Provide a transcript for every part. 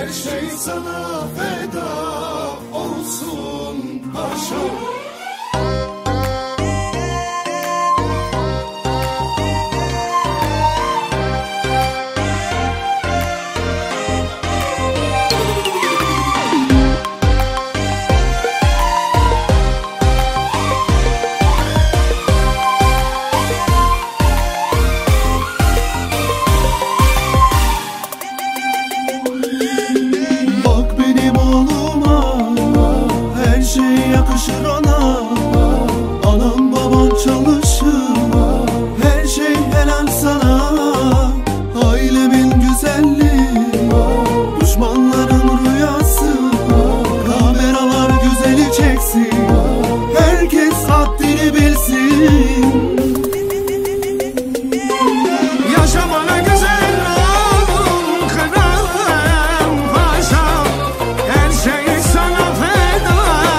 Her şey sana feda olsun paşam. Yakışır ona, anam baban çalışır, her şey helal sana. Ailemin güzelliği, düşmanların rüyası, kameralar güzeli çeksin, herkes haddini bilsin. Yaşamana güzel oğlum kralım paşam, her şey sana feda.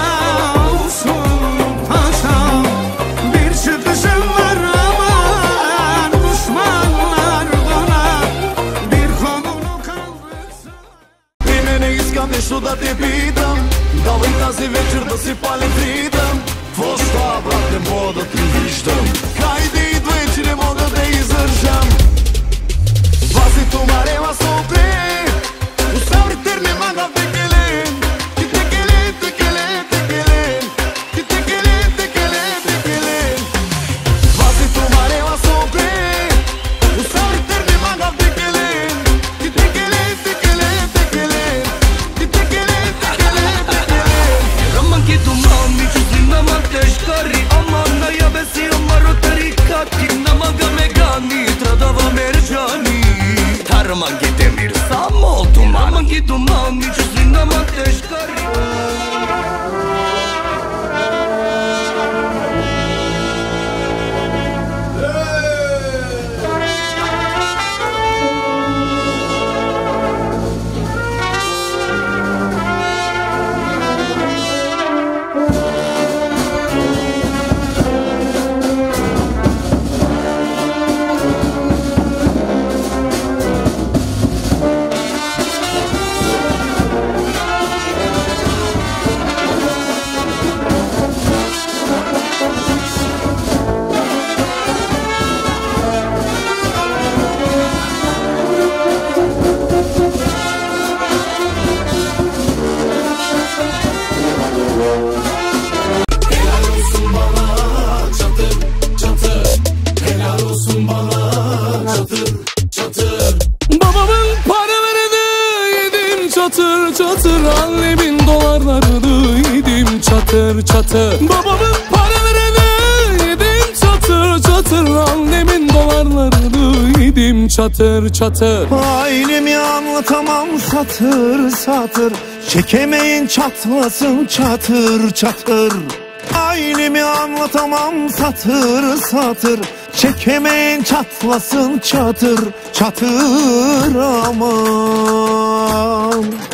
Сюда ты питам, давай тази вечер да си палим фридъм. Какво става, брат, не мога да те виждам. Хайде идвай, че не мога да издържам. Вас и тумарела сопре, оставри терне мага в текелен. Ти текелен, текелен, текелен. Ти текелен, текелен, текелен. Вас и тумарела сопре, оставри терне мага в текелен. Ти текелен, текелен, текелен. Mangi demir sam oldum, mangi duman, yüzüne ateş kari. Çatır çatır, annemin dolarlarını yedim çatır çatır. Babamın paralarını yedim çatır çatır, annemin dolarlarını yedim çatır çatır. Ailemi anlatamam satır satır, çekemeyin çatlasın çatır çatır. Ailemi anlatamam satır satır, çekemeyin çatlasın çatır çatır aman.